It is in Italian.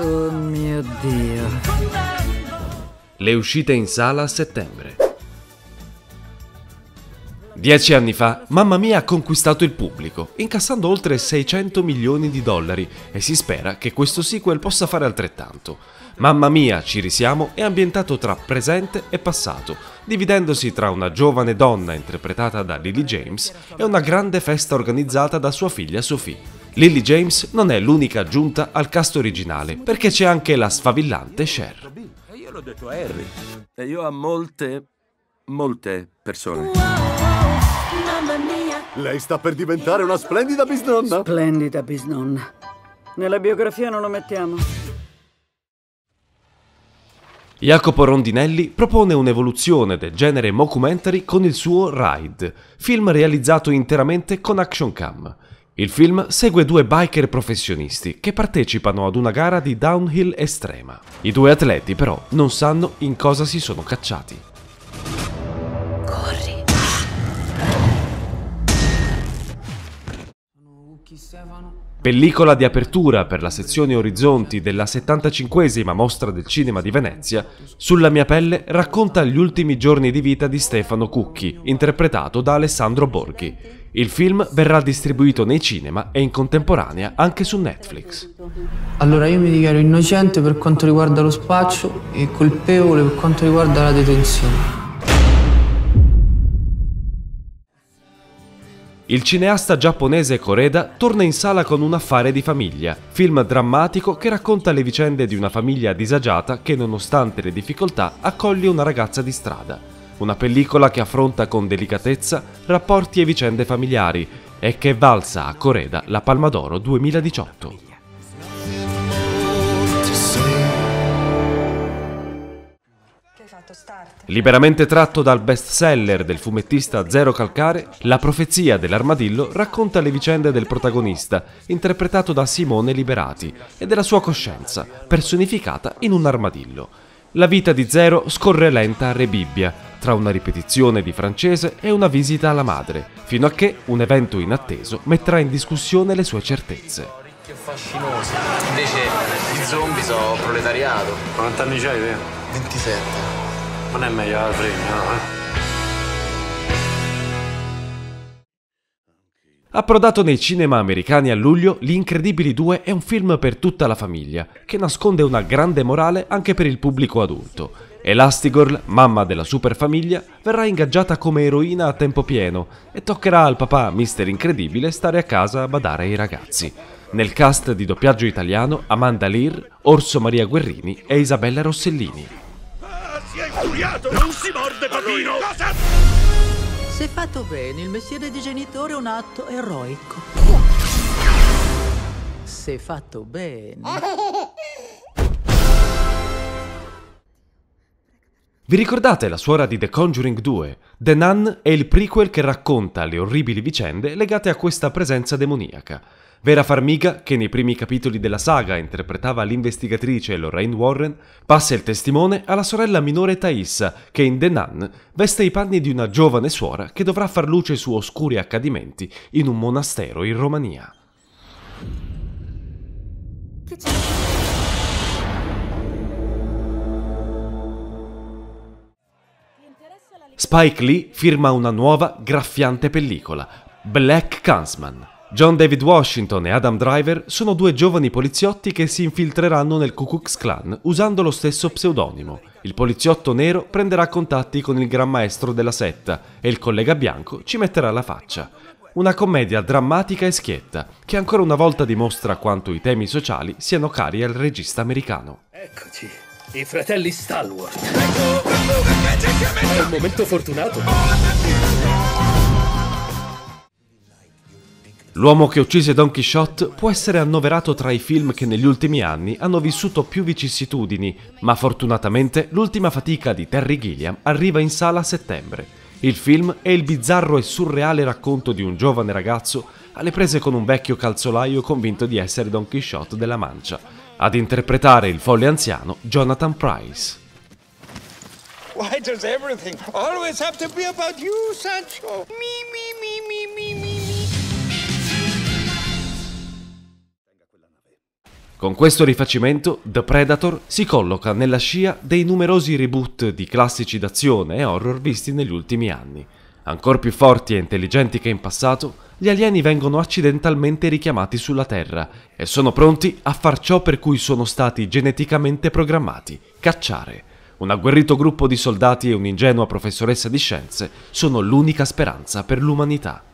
Oh mio Dio. Le uscite in sala a settembre. 10 anni fa, Mamma Mia ha conquistato il pubblico, incassando oltre 600 milioni di dollari e si spera che questo sequel possa fare altrettanto. Mamma Mia, ci risiamo è ambientato tra presente e passato, dividendosi tra una giovane donna interpretata da Lily James e una grande festa organizzata da sua figlia Sophie. Lily James non è l'unica aggiunta al cast originale, perché c'è anche la sfavillante Cher. E io l'ho detto a Harry. E io a molte persone. Lei sta per diventare una splendida bisnonna. Splendida bisnonna. Nella biografia non lo mettiamo. Jacopo Rondinelli propone un'evoluzione del genere mockumentary con il suo Ride, film realizzato interamente con action cam. Il film segue due biker professionisti che partecipano ad una gara di downhill estrema. I due atleti però non sanno in cosa si sono cacciati. Corri. Pellicola di apertura per la sezione Orizzonti della 75esima Mostra del Cinema di Venezia, Sulla mia pelle racconta gli ultimi giorni di vita di Stefano Cucchi, interpretato da Alessandro Borghi. Il film verrà distribuito nei cinema e in contemporanea anche su Netflix. Allora io mi dichiaro innocente per quanto riguarda lo spaccio e colpevole per quanto riguarda la detenzione. Il cineasta giapponese Koreda torna in sala con Un affare di famiglia, film drammatico che racconta le vicende di una famiglia disagiata che nonostante le difficoltà accoglie una ragazza di strada. Una pellicola che affronta con delicatezza rapporti e vicende familiari e che è valsa a Koreda la Palma d'Oro 2018. Liberamente tratto dal bestseller del fumettista Zero Calcare, La profezia dell'armadillo racconta le vicende del protagonista, interpretato da Simone Liberati, e della sua coscienza, personificata in un armadillo. La vita di Zero scorre lenta a Rebibbia, tra una ripetizione di francese e una visita alla madre, fino a che un evento inatteso metterà in discussione le sue certezze. Che fascinosi. Invece i zombie sono proletariato. Quanti anni c'hai te? 27. Non è meglio la fregna, no? Approdato nei cinema americani a luglio, Gli Incredibili 2 è un film per tutta la famiglia, che nasconde una grande morale anche per il pubblico adulto. Elastigirl, mamma della superfamiglia, verrà ingaggiata come eroina a tempo pieno e toccherà al papà Mister Incredibile stare a casa a badare ai ragazzi. Nel cast di doppiaggio italiano Amanda Lear, Orso Maria Guerrini e Isabella Rossellini. Si è infuriato! Non si morde, papino! Cosa? Se fatto bene, il mestiere di genitore è un atto eroico. Se fatto bene... Vi ricordate La suora di The Conjuring 2? The Nun è il prequel che racconta le orribili vicende legate a questa presenza demoniaca. Vera Farmiga, che nei primi capitoli della saga interpretava l'investigatrice Lorraine Warren, passa il testimone alla sorella minore Thaissa, che in The Nun veste i panni di una giovane suora che dovrà far luce su oscuri accadimenti in un monastero in Romania. Che c'è? Spike Lee firma una nuova, graffiante pellicola, Black Klansman. John David Washington e Adam Driver sono due giovani poliziotti che si infiltreranno nel Ku Klux Klan usando lo stesso pseudonimo. Il poliziotto nero prenderà contatti con il gran maestro della setta e il collega bianco ci metterà la faccia. Una commedia drammatica e schietta che ancora una volta dimostra quanto i temi sociali siano cari al regista americano. Eccoci, i fratelli Stalwart. È un momento fortunato. L'uomo che uccise Don Quixote può essere annoverato tra i film che negli ultimi anni hanno vissuto più vicissitudini, ma fortunatamente l'ultima fatica di Terry Gilliam arriva in sala a settembre. Il film è il bizzarro e surreale racconto di un giovane ragazzo alle prese con un vecchio calzolaio convinto di essere Don Quixote della Mancia. Ad interpretare il folle anziano Jonathan Pryce. Why does everything always have to be about you, Sancho? Me. Con questo rifacimento, The Predator si colloca nella scia dei numerosi reboot di classici d'azione e horror visti negli ultimi anni. Ancor più forti e intelligenti che in passato, gli alieni vengono accidentalmente richiamati sulla Terra e sono pronti a far ciò per cui sono stati geneticamente programmati: cacciare. Un agguerrito gruppo di soldati e un'ingenua professoressa di scienze sono l'unica speranza per l'umanità.